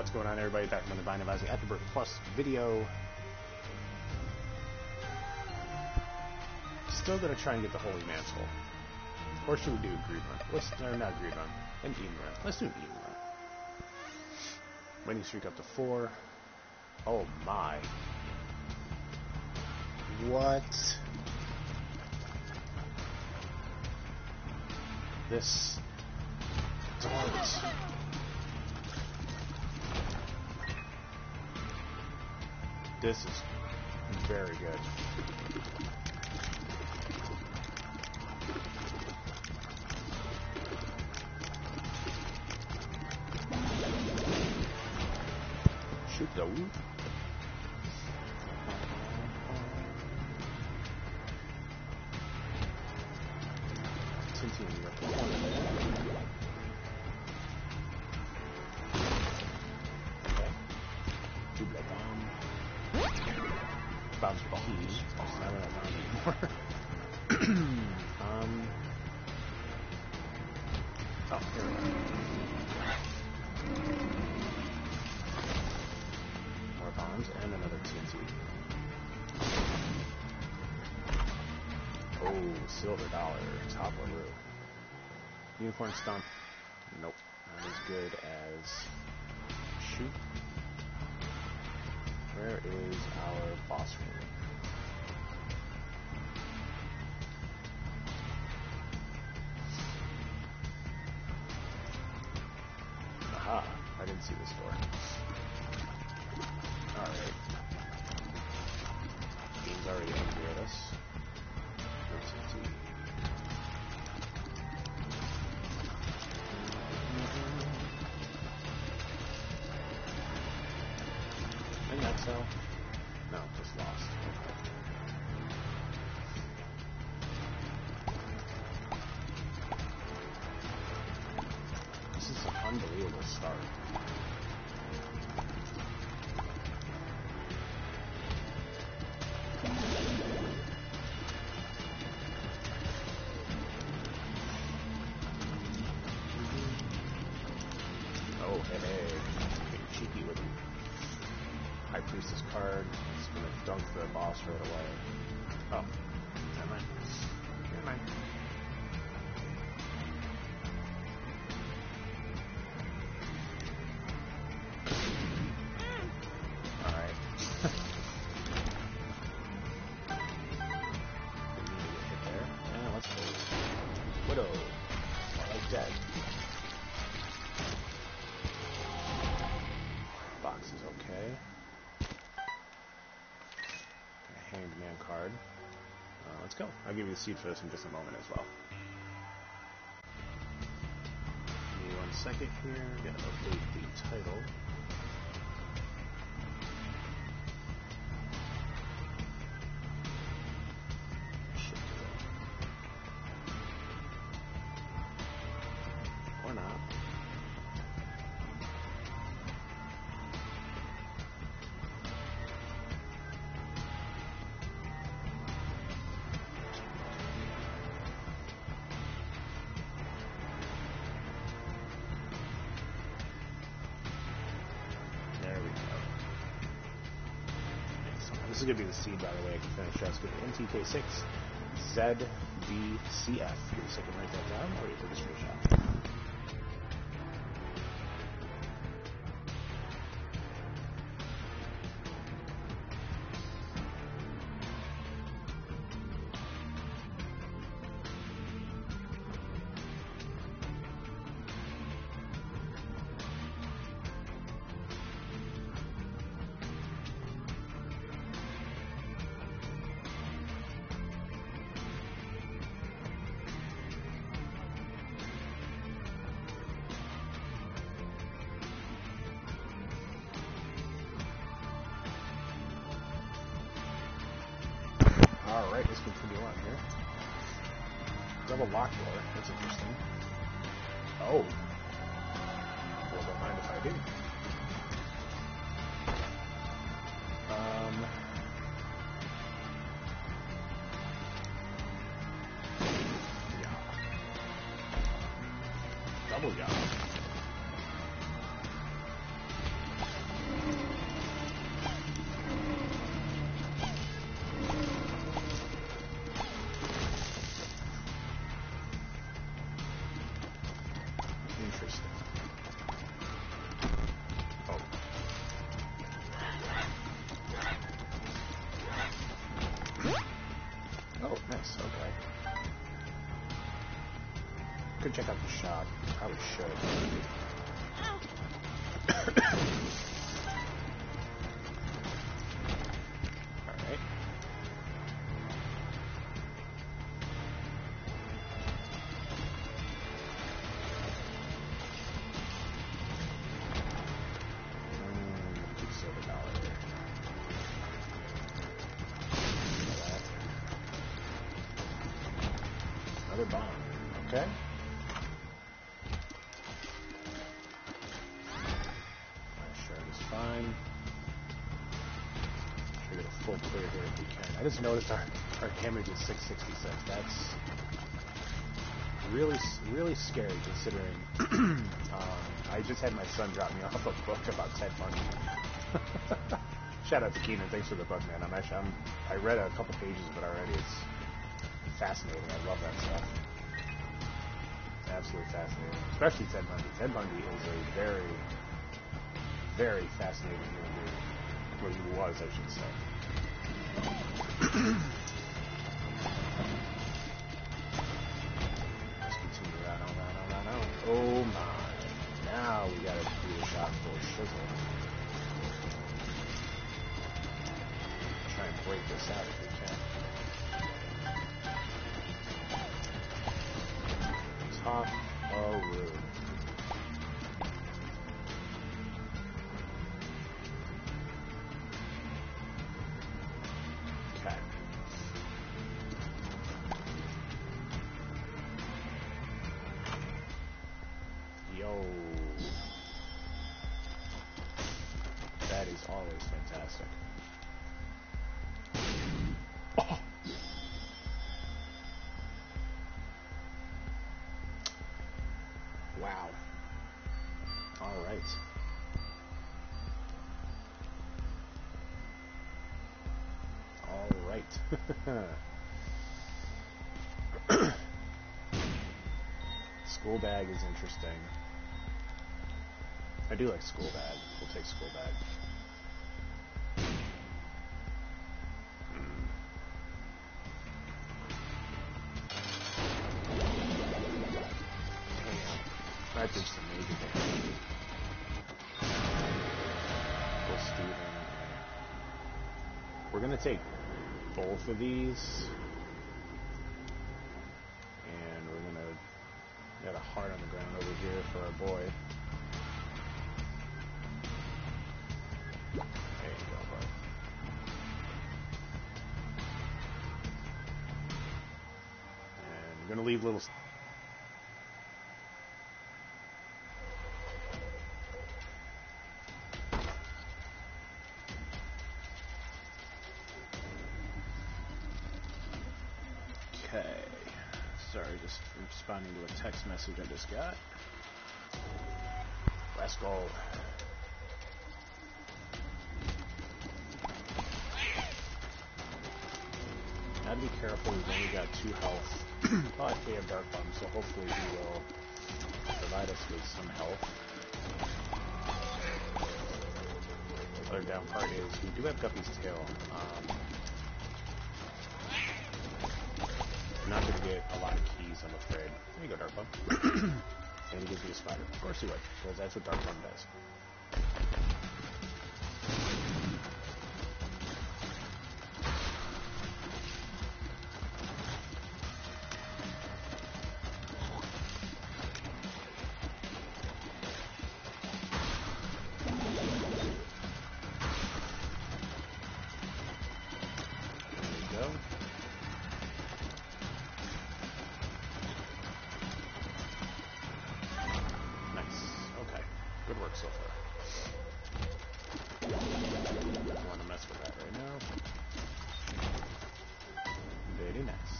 What's going on, everybody? Back from the Binding of Isaac Afterbirth Plus video. Still gonna try and get the Holy Mantle. Or should we do a greed run? Or not greed run, an Eden run. Let's do an Eden run. Winning streak up to 4. Oh my. What? This dart. This is very good. Shoot the woo. Bounce ball. Now we're not anymore. Oh, here we go. More bombs and another TNT. Oh, silver dollar. Top of row. Unicorn stomp. Nope. Not as good as shoot. Where is our boss room? Aha, I didn't see this door. Alright. Game's already angry at us. And that's how. No, just lost. Okay. This is an unbelievable start. Oh, hey. Getting cheeky with him. High Priestess card. It's gonna dunk the boss right away. Oh, never mind. Never mind. Alright. Didn't need to get hit there. Yeah, let's go. Widow. I like dead. Box is okay. Hanged Man card. Let's go. I'll give you the seed for this in just a moment as well. Give me 1 second here. Gotta update the title. Shit. Or not. This is going to be the seed, by the way. I can finish that. It's going to be MTK6 ZVCF. Give me a second, write that down, or you take a screenshot. Alright, let's continue on here. Double lock door, that's interesting. Oh. Well, don't mind if I do. Double yaw. nice. Okay. Could check out the shop. Probably should. Alright. Another bomb. Okay. Fine. Try to get a full clear here if we can. I just noticed our damage is 666. That's really scary considering I just had my son drop me off a book about Ted Bundy. Shout out to Keenan. Thanks for the book, man. I read a couple pages of it already. It's fascinating. I love that stuff. Absolutely fascinating. Especially Ted Bundy. Ted Bundy is a very, very fascinating human being. Or he was, I should say. Let's continue on. Oh my. Now we gotta do a shot for shizzle. Try and break this out if we can. Top of room. That is always fantastic. Oh. Wow. All right. All right. School bag is interesting. I do like school bag. We'll take school bag. That did some major damage. Well, Steven. We're gonna take both of these. And we're gonna got a heart on the ground over here for our boy. There you go, bud. And we're gonna leave little. Okay. Sorry, just responding to a text message I just got. Let's go. Gotta be careful, we've only got 2 health. But we have Dark Bomb, so hopefully he will provide us with some health. The other down part is we do have Guppy's Tail. Not going to get a lot of keys, I'm afraid. There you go, Dark Bomb. And he gives me a spider. Of course he would, because that's what Dark Bomb does. Good work so far. Don't want to mess with that right now. Very nice.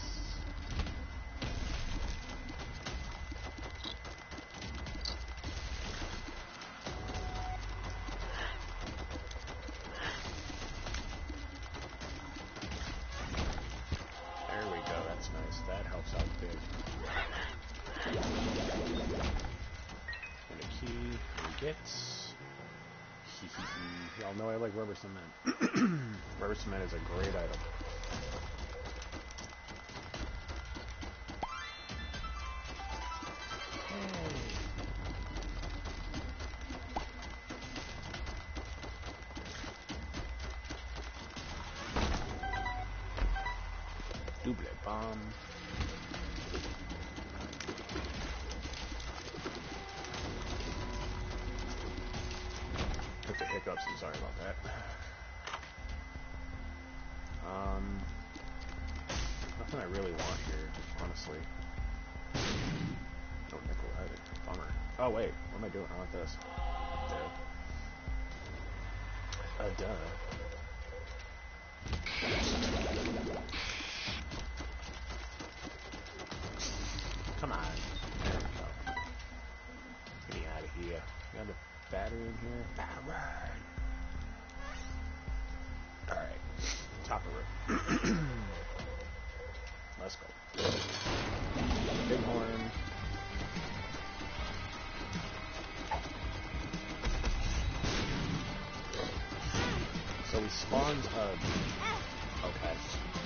There we go, that's nice. That helps out big. And a key we get. Y'all know I like rubber cement. Rubber cement is a great item. Double bomb. Took the hiccups, I'm sorry about that. Nothing I really want here, honestly. No nickel either. Bummer. Oh wait, what am I doing? I want this. Duh. Come on. There we go. Get me out of here. Got a battery in here. Battery. Alright. Top of room. Let's go. Bighorn. So we spawned okay.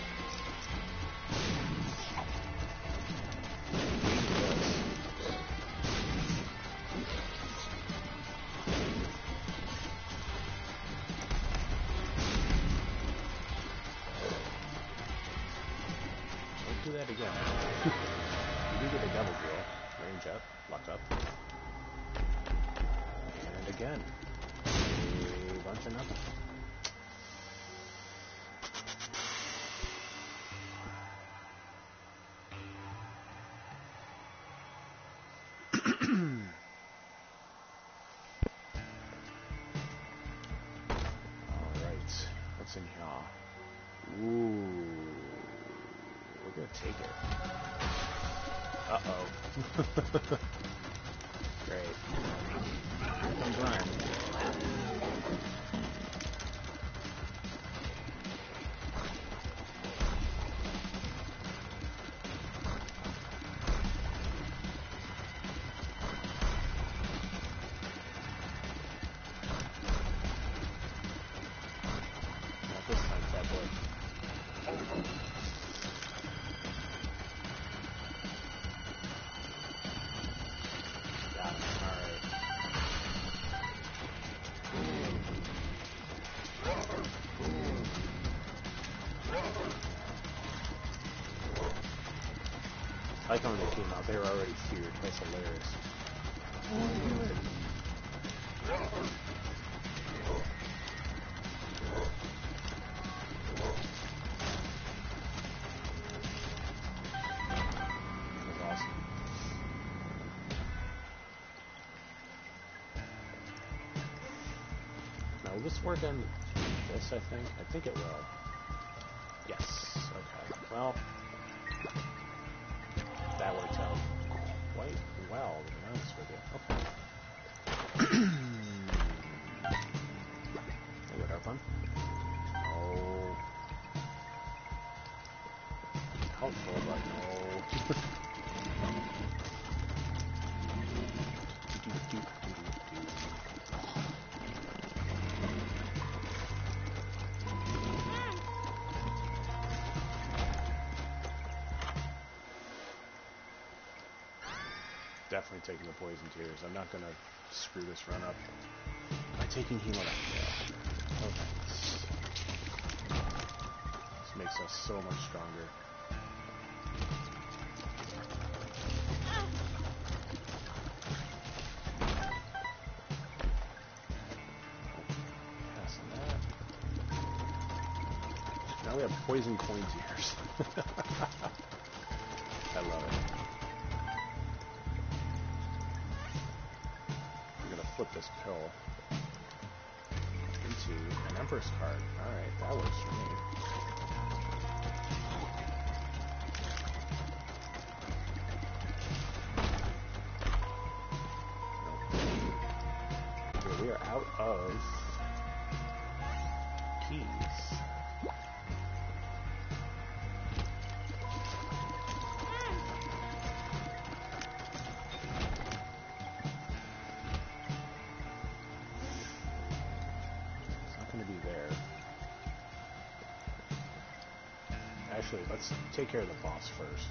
Don't do that again. You do get a double kill. Range up, luck up. And again. A bunch of nothing. What's in here? Ooh. We're gonna take it. Uh-oh. Great. Here comes Ryan. I like how when they came out, they were already feared. That's hilarious. That was awesome. Now, will this work on this, I think? I think it will. Yes. Okay. Well, that worked out quite well, to be honest with you. Okay. Hey, what up, fun? Oh. Helpful, but no. Definitely taking the poison tears. I'm not gonna screw this run up by taking hemo. Yeah. Oh, thanks. This makes us so much stronger. Passing that. Now we have poison coin tears. I love it. Flip this pill into an Empress card. Alright, that works for me. Nope. Okay, we are out of keys. Actually, let's take care of the boss first.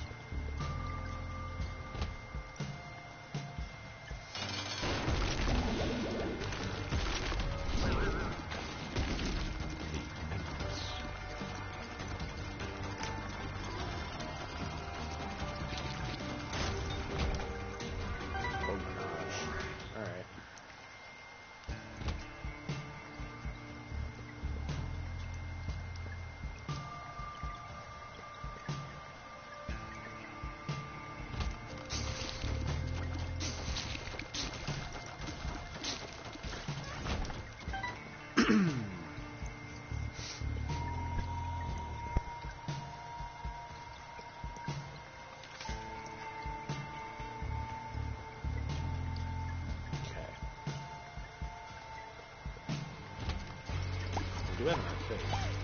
have an arcade.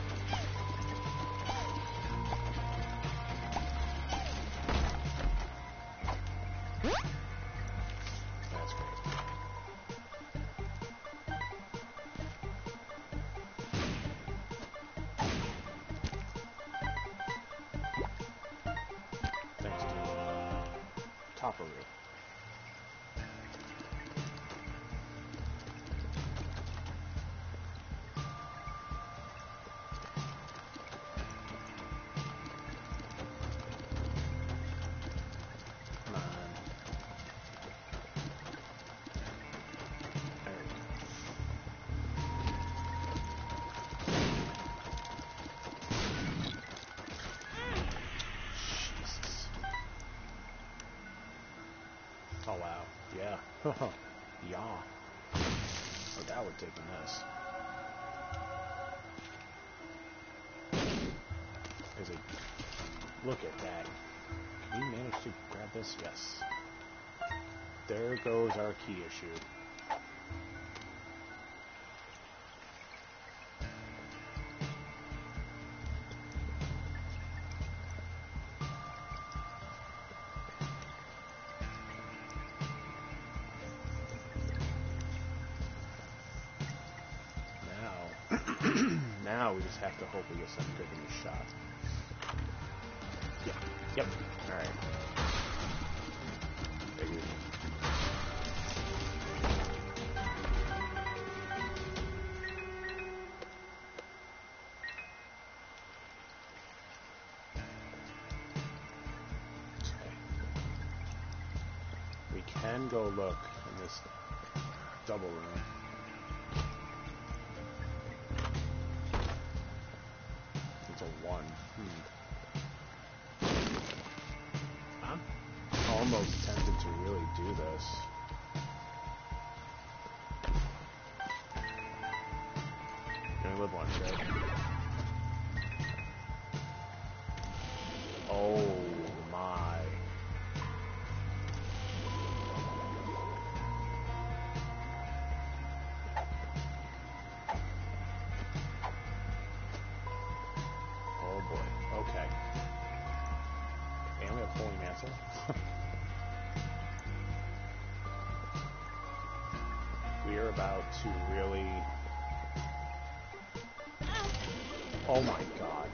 That's great. Thanks, dude. Topperoo. Oh wow, yeah. Yeah. Oh, that would take a mess. Is it? Look at that. Can you manage to grab this? Yes. There goes our key issue. Now we just have to hope we get some good in the shot. Yep. Yep. Alright. Figured. Okay. We can go look in this double room. It's a 1. I'm almost tempted to really do this. You only live once, right? Oh my. Oh boy. Okay. And we have Holy Mantle. We are about to really... Oh my god.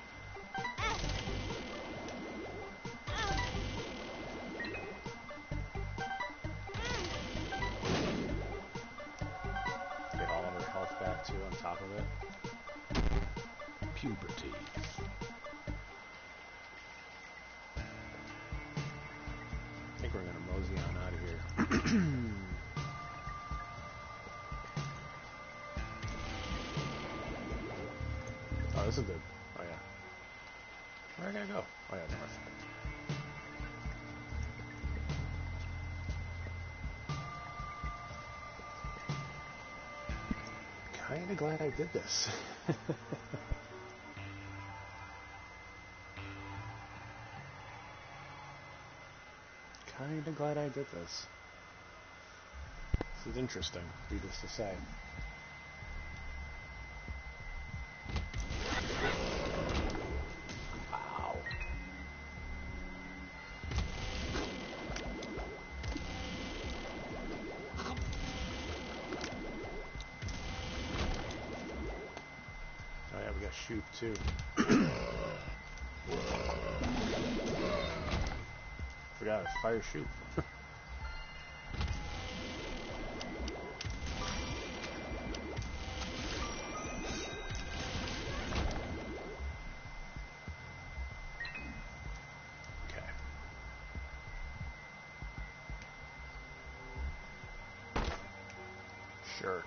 Get all of her health back too on top of it. Puberty. I think we're gonna mosey on out of here. Oh, this is the... Oh, yeah. Where am I gonna go? Oh, yeah, north. Kinda glad I did this. Kinda glad I did this. This is interesting, needless to say. Wow. Oh yeah, we got shoot too. Forgot it's fire shoot. Okay. Sure.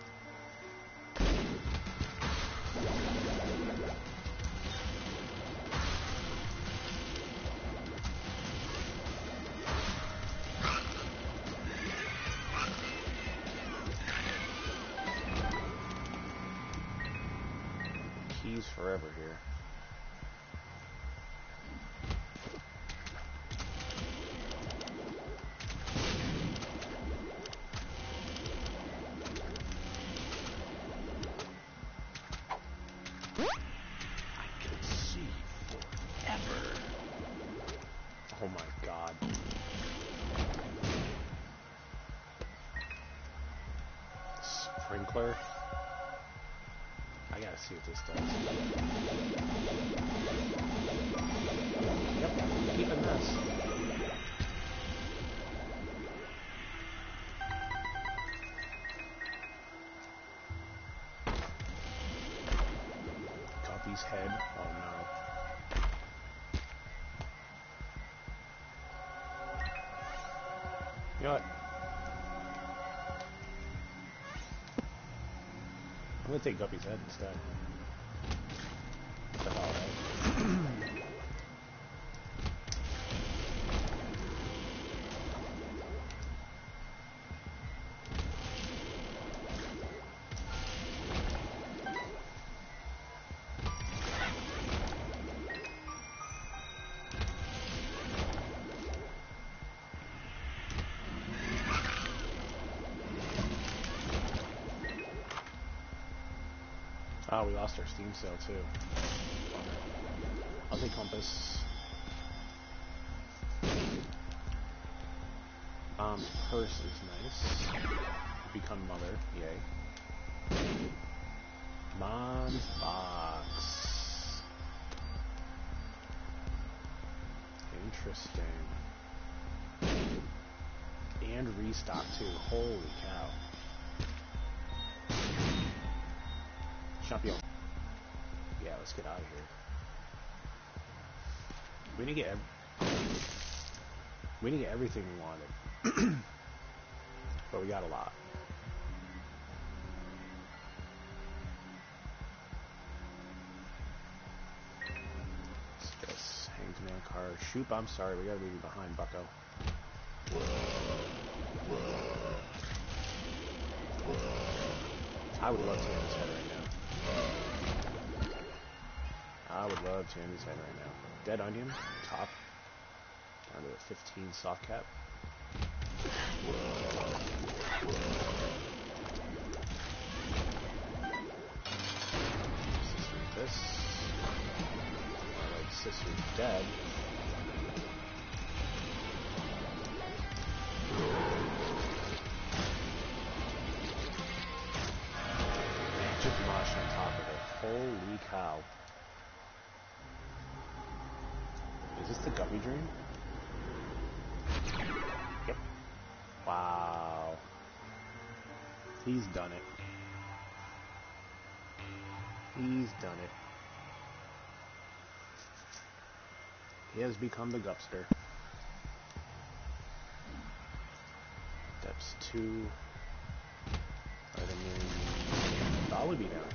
Keys forever here. Oh my god. Sprinkler. I gotta see what this does. Yep, keep a mess. Guppy's head. Oh no. You know what? I'm gonna take Guppy's head instead. What the hell, right? Oh, we lost our Steam sale too. Bummer. I'll take Compass. Purse is nice. Become mother, yay. Mom's box. Interesting. And restock too. Holy cow. Champion. Yeah, let's get out of here. We didn't get everything we wanted. But we got a lot. This Hanged Man car. Shoop, I'm sorry, we gotta leave you behind, bucko. I would love Tammy's head right now. I would love Tammy's head right now. Dead Onion, top. Down to a 15 soft cap. This. Like sister's dead. Magic Mush on top of it. Holy cow. Is this the Guppy Dream? Yep. Wow. He's done it. He's done it. He has become the Gupster. Depths 2. Vitamin. Probably be down here.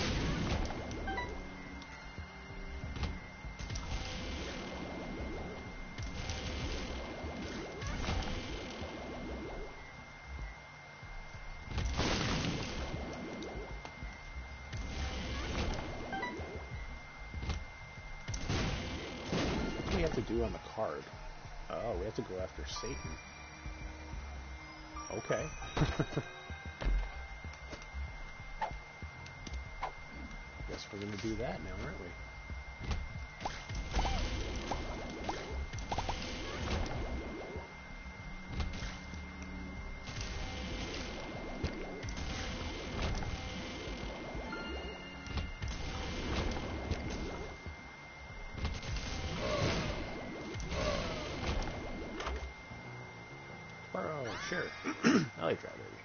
What do we have to do on the card? Oh, we have to go after Satan. Okay. Guess we're gonna do that now, aren't we? Oh, sure. I like Dry Baby.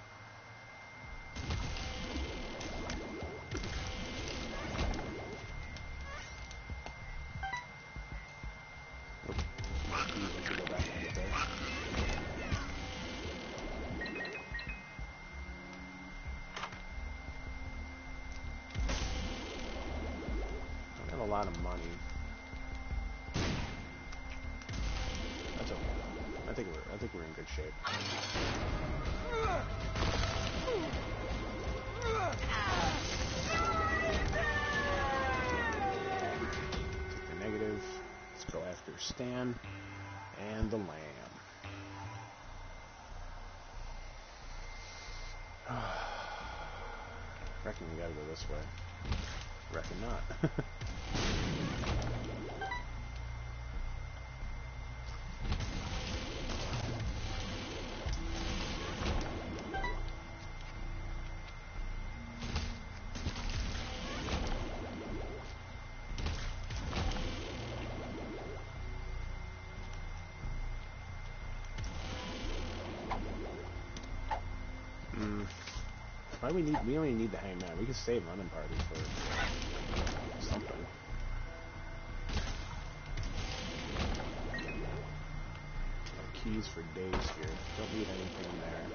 A lot of money. That's okay. I think we're in good shape. Take the negative. Let's go after Stan and the Lamb. Reckon we gotta go this way. Reckon not. Why we only need the hangman. We can save running party for something. Keys for days here. Don't need anything in there.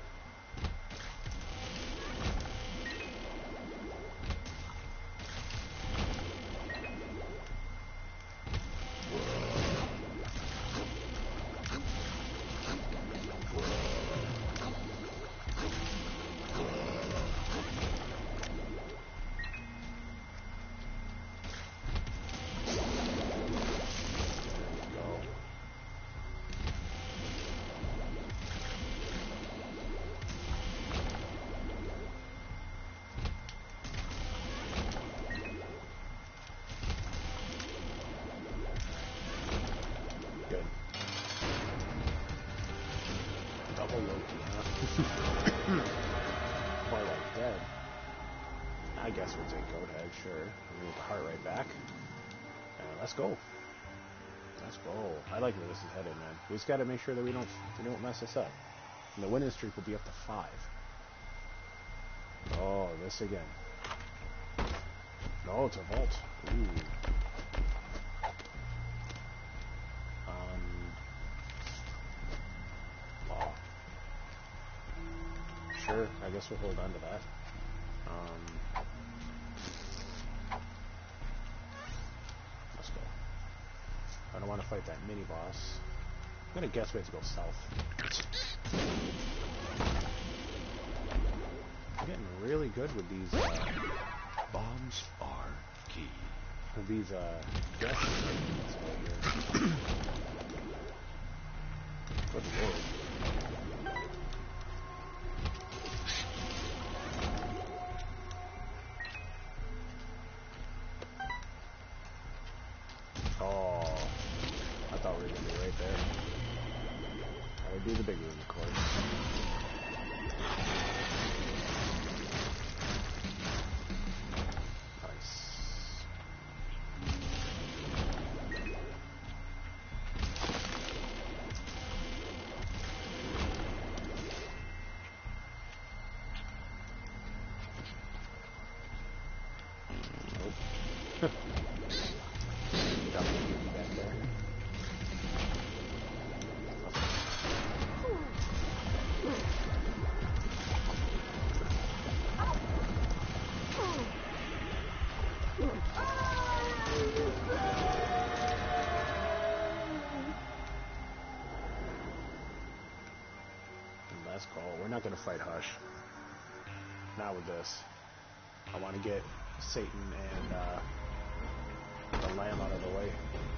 More like dead. I guess we'll take Goathag, sure. We'll get the heart right back. And let's go. Let's go. I like where this is headed, man. We just gotta make sure that we don't mess this up. And the winning streak will be up to 5. Oh, this again. No, it's a vault. Ooh. Sure, I guess we'll hold on to that. Let's go. I don't want to fight that mini boss. I'm gonna guess we have to go south. I'm getting really good with these bombs are key. With these guesses. Good lord. Oh, I thought we were going to be right there. I would do the big room, of course. Nice. Nope. Let's go. We're not going to fight Hush. Not with this. I want to get Satan and the lamb out of the way.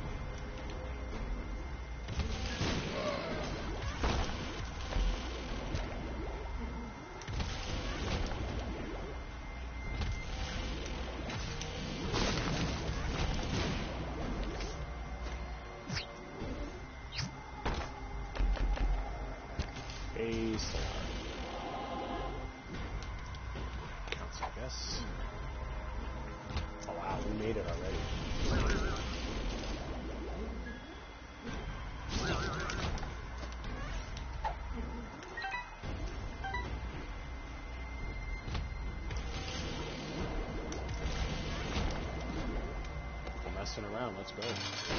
Counts, I guess. Oh wow, we made it already. We're messing around, let's go.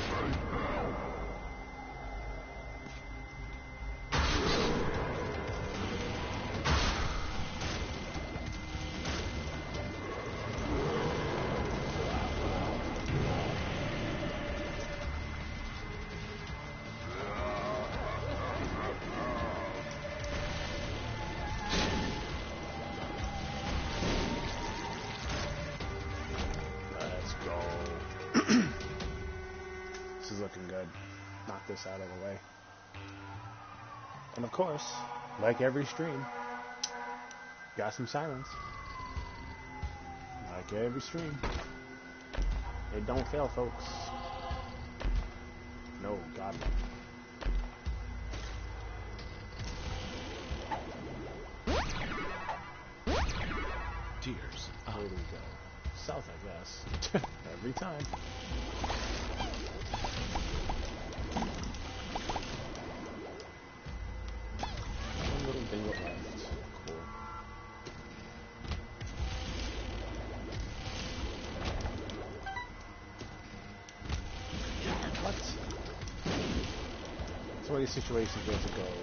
This is looking good. Knock this out of the way. And of course, like every stream, got some silence. Like every stream. It don't fail, folks. No, God no. Tears. Here we go. South, I guess. Every time. One little dinglet left. Cool. one of these situations we have to go.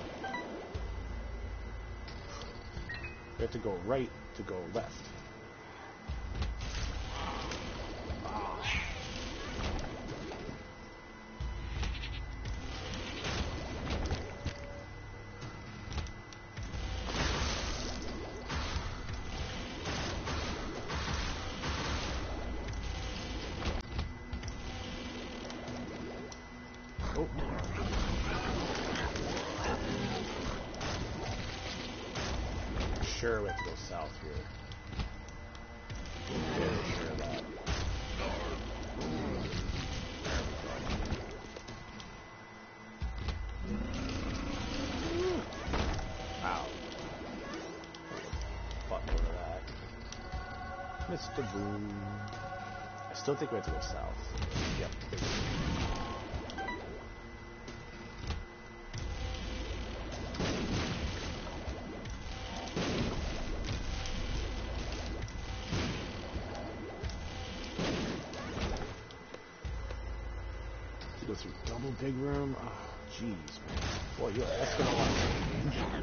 We have to go right to go left. Sure, we have to go south here. Very sure of that. Wow. Fuck over that. Mr. Boom. I still think we have to go south. Yep. Go through double big room. Oh, jeez, man. Boy, that's gonna want to change.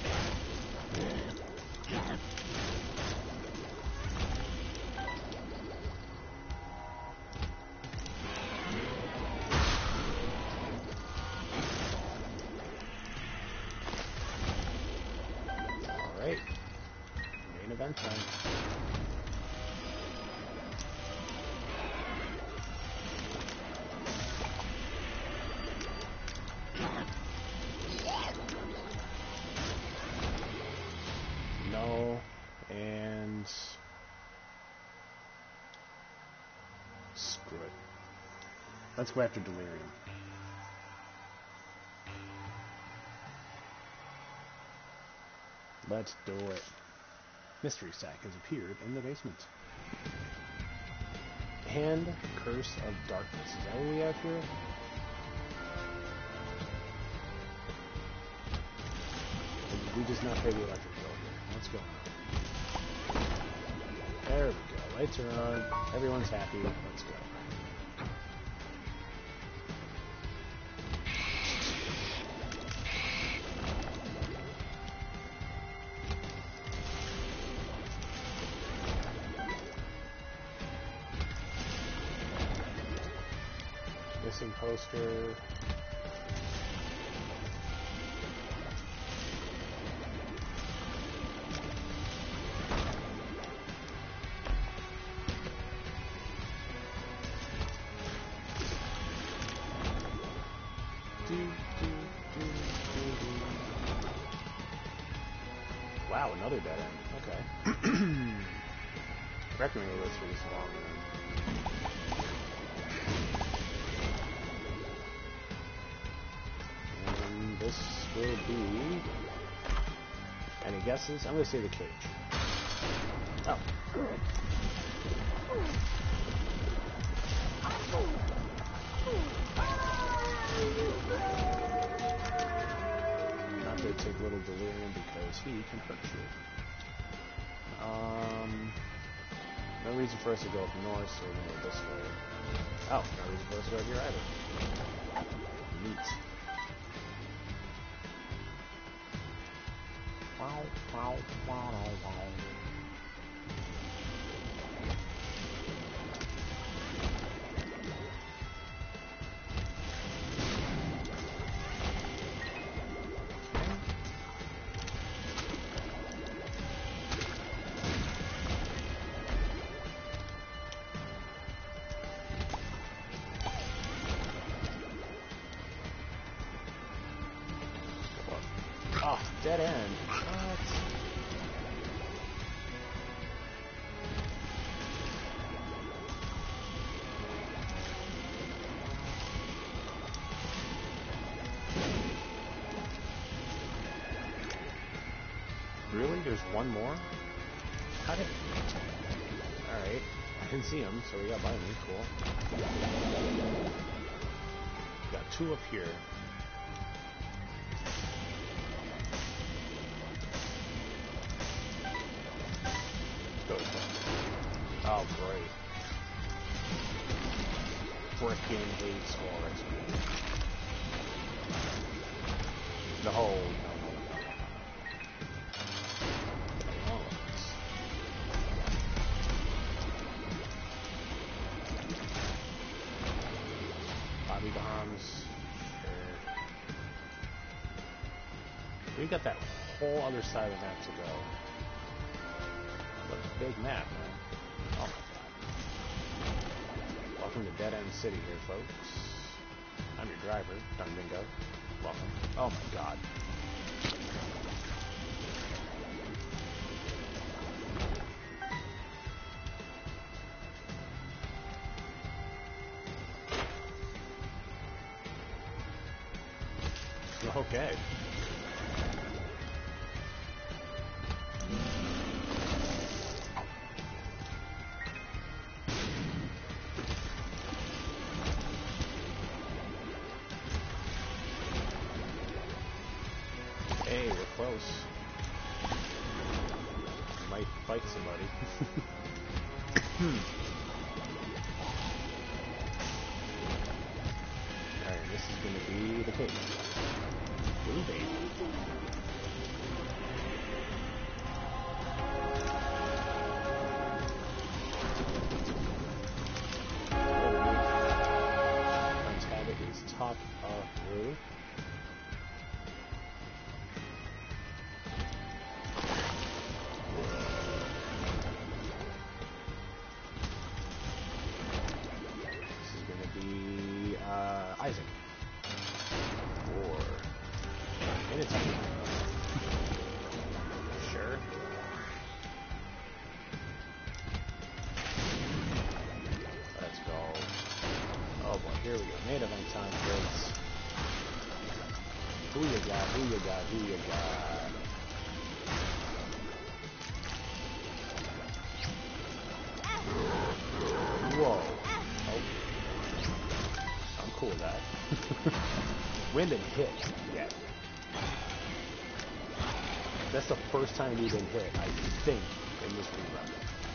All right, main event time. No, and screw it. Let's go after Delirium. Let's do it. Mystery Sack has appeared in the basement. And Curse of Darkness. Is that what we have here? We just not pay the electric bill here. What's going on? There we go. Lights are on. Everyone's happy. Let's go. Missing poster. Wow, another dead end. Okay. Reckon we lived through this long then. And this will be... Any guesses? I'm going to say the cage. Oh. Not going to take Little Delirium because he can hurt you. No reason for us to go up north, so we're going to go this way. Oh, no reason for us to go up here either. Neat. Wow, wow, wow, wow. Oh, dead end. What? Really? There's one more? How did... Alright. I didn't see him, so we got by me. Cool. Got two up here. Oh, great. Frickin' hate Squall XP. No, no, no, no, no, no. Oh, Bobby bombs. Sure. We got that whole other side of the map to go. What a big map, man. Oh my god. Welcome to Dead End City here, folks. I'm your driver, Dunmingo. Welcome. Oh my god. Okay. Hey, we're close. Might fight somebody. Alright, this is gonna be the case. Ooh, baby. Untab is top of roof. Isaac. Or Minotaur. Sure. Let's go. Oh boy, here we go. Main event time, kids. Who you got? Who you got? Who you got? Whoa. Oh. I'm cool with that. Wind and hit yet. That's the first time we've been hit, I think, in this rerun.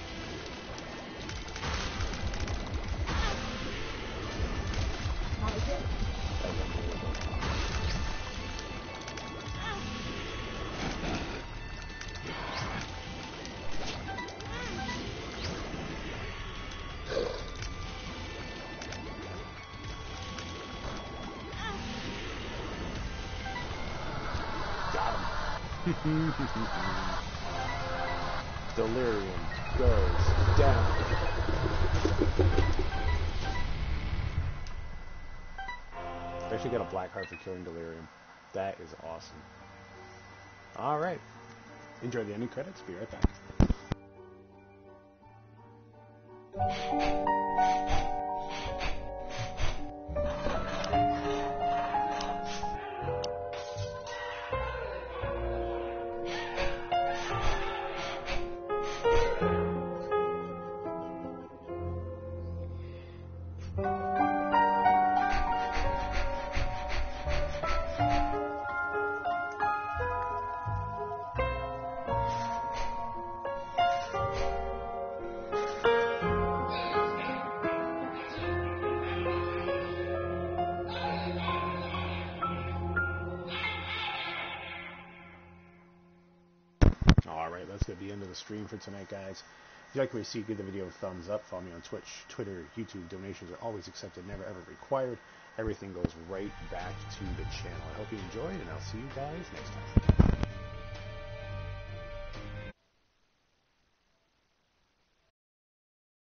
Delirium goes down. I actually got a black heart for killing Delirium. That is awesome. Alright. Enjoy the ending credits. Be right back. Alright, that's going to be the end of the stream for tonight, guys. If you like what you see, give the video a thumbs up. Follow me on Twitch, Twitter, YouTube. Donations are always accepted, never ever required. Everything goes right back to the channel. I hope you enjoyed, and I'll see you guys next time.